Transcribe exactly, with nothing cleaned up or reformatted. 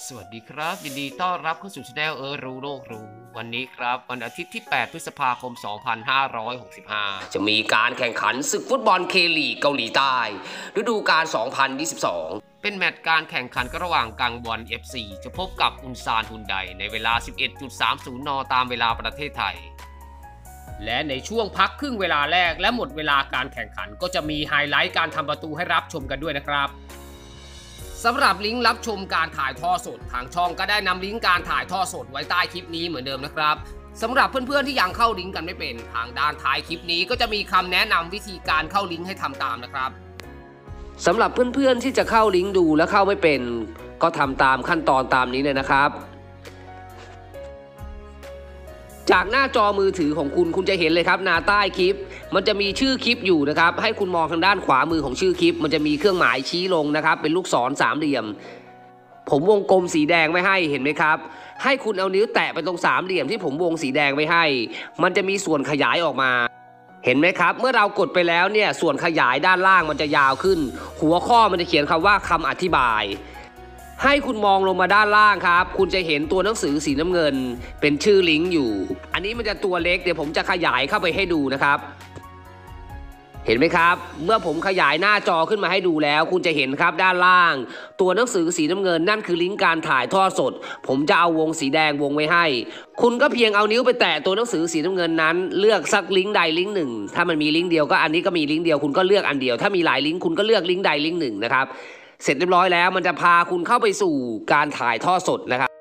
สวัสดีครับยินดีต้อนรับเข้าสู่ช anel เออรู้โลกรู้วันนี้ครับวันอาทิตย์ที่แปดพฤษภาคมสองพันห้าร้อยหกสิบห้าจะมีการแข่งขันศึกฟุตบอลเคลีกเกาหลีใต้ฤดูกาลสองพันยี่สิบสองเป็นแมตช์การแข่งขันระหว่างกังวอน เอฟ ซี จะพบกับอุนซานฮุนไดในเวลา สิบเอ็ดนาฬิกาสามสิบ นตามเวลาประเทศไทยและในช่วงพักครึ่งเวลาแรกและหมดเวลาการแข่งขันก็จะมีไฮไลท์การทำประตูให้รับชมกันด้วยนะครับสำหรับลิงก์รับชมการถ่ายทอดสดทางช่องก็ได้นำลิงก์การถ่ายทอดสดไว้ใต้คลิปนี้เหมือนเดิมนะครับสำหรับเพื่อนๆที่ยังเข้าลิงก์กันไม่เป็นทางด้านท้ายคลิปนี้ก็จะมีคำแนะนำวิธีการเข้าลิงก์ให้ทำตามนะครับสำหรับเพื่อนๆที่จะเข้าลิงก์ดูและเข้าไม่เป็นก็ทำตามขั้นตอนตามนี้เลยนะครับจากหน้าจอมือถือของคุณคุณจะเห็นเลยครับหน้าใต้คลิปมันจะมีชื่อคลิปอยู่นะครับให้คุณมองทางด้านขวามือของชื่อคลิปมันจะมีเครื่องหมายชี้ลงนะครับเป็นลูกศรสามเหลี่ยมผมวงกลมสีแดงไว้ให้เห็นไหมครับให้คุณเอานิ้วแตะไปตรงสามเหลี่ยมที่ผมวงสีแดงไว้ให้มันจะมีส่วนขยายออกมาเห็นไหมครับเมื่อเรากดไปแล้วเนี่ยส่วนขยายด้านล่างมันจะยาวขึ้นหัวข้อมันจะเขียนคำว่าคำอธิบายให้คุณมองลงมาด้านล่างครับคุณจะเห็นตัวหนังสือสีน้ำเงินเป็นชื่อลิงก์อยู่อันนี้มันจะตัวเล็กเดี๋ยวผมจะขยายเข้าไปให้ดูนะครับเห็นไหมครับเมื่อผมขยายหน้าจอขึ้นมาให้ดูแล้วคุณจะเห็นครับด้านล่างตัวหนังสือสีน้ำเงินนั่นคือลิงก์การถ่ายทอดสดผมจะเอาวงสีแดงวงไว้ให้คุณก็เพียงเอานิ้วไปแตะตัวหนังสือสีน้ำเงินนั้นเลือกสักลิงก์ใดลิงก์หนึ่งถ้ามันมีลิงก์เดียวก็อันนี้ก็มีลิงก์เดียวคุณก็เลือกอันเดียวถ้ามีหลายลิงก์คุณก็เลือกลิงก์ใดลิงก์หนึ่งนะครับเสร็จเรียบร้อยแล้วมันจะพาคุณเข้าไปสู่การถ่ายทอดสดนะครับ